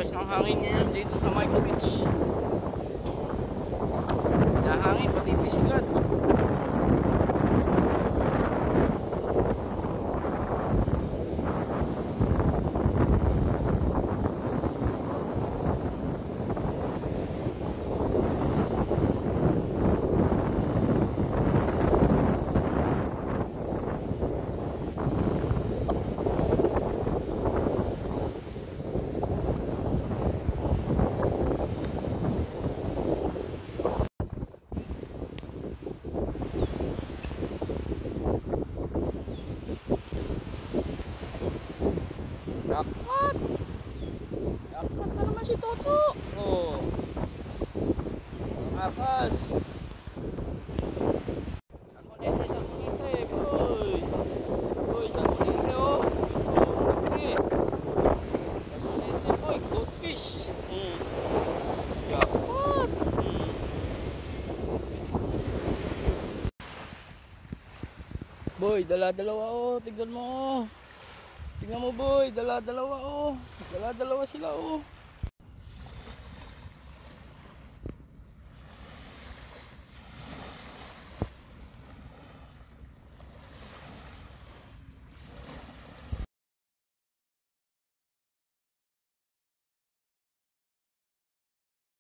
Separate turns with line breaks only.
lakas ng hangin ngayon dito sa Micro Beach. Nahangin pati pisigat. Jackpot! Jackpot na naman si Toto! Oh! Akas! Ang kulete, isang kulete! Boy! Boy, isang kulete oh! Laki! Isang kulete boy! Goldfish! Jackpot! Boy, dala-dalawa oh! Tignan mo oh! Tingnan mo boy, dala-dalawa oh. Dala-dalawa sila oh.